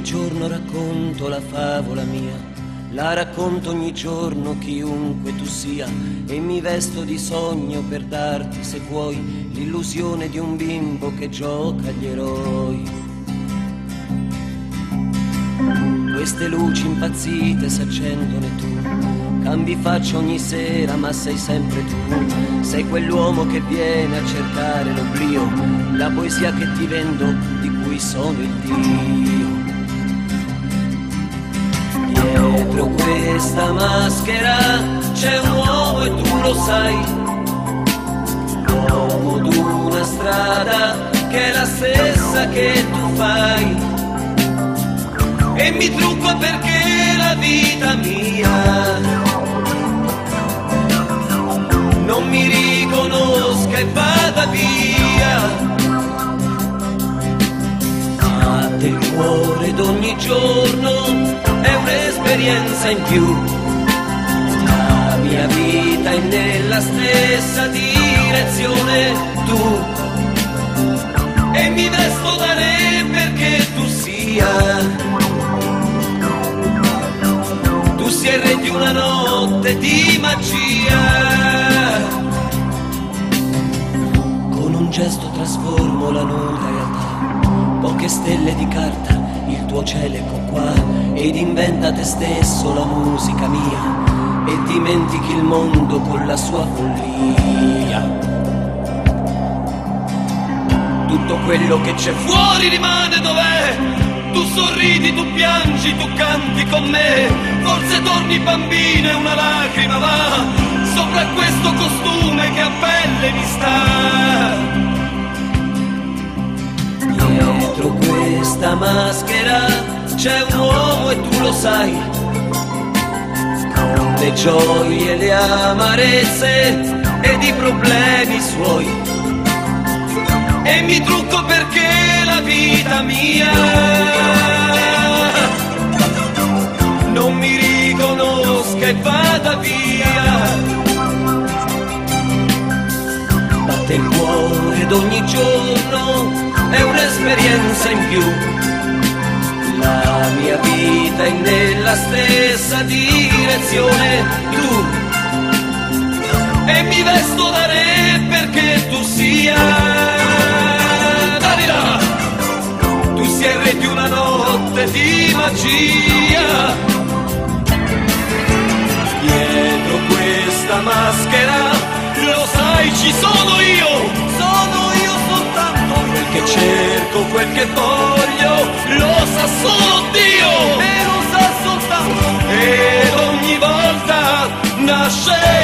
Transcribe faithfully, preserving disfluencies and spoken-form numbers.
giorno racconto la favola mia, la racconto ogni giorno chiunque tu sia, e mi vesto di sogno per darti, se vuoi, l'illusione di un bimbo che gioca agli eroi. Queste luci impazzite s'accendone tu, cambi faccia ogni sera ma sei sempre tu, sei quell'uomo che viene a cercare l'oblio, la poesia che ti vendo, di cui sono il Dio. Dietro questa maschera c'è un uomo e tu lo sai, l'uomo d'una strada che è la stessa che tu fai, e mi trucco perché la vita mia non mi riconosca e vada via. Batte il cuore d'ogni giorno, è un'esperienza in più, la mia vita è nella stessa direzione tu, e mi vesto da re perché tu sia, tu sia il re di una notte di magia. Con un gesto trasformo la nuda realtà, poche stelle di carta, il tuo cielo ecco qua, ed inventa te stesso la musica mia, e dimentichi il mondo con la sua follia. Tutto quello che c'è fuori rimane dov'è, tu sorridi, tu piangi, tu canti con me, forse torni bambina e una lacrima va sopra questo costume che a pelle mi sta. Dietro questa maschera c'è un uomo e tu lo sai, con le gioie, le amarezze ed i problemi suoi, e mi trucco perché la vita mia non mi riconosca e vada via. Batte il cuore d'ogni giorno, è un'esperienza in più, la mia vita è nella stessa direzione tu, e mi vesto da re perché tu sia, tu sei il re di una notte di magia. Dietro questa maschera, lo sai, ci sono io, sono io soltanto, quel che cerco, quel che voglio, lo sa solo Dio, e lo sa soltanto, ed ogni volta nasce